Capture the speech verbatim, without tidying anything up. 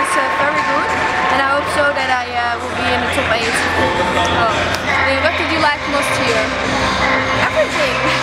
was uh, very good, and I hope so that I uh, will be in the top eight. Oh. And what did you like most here? Everything!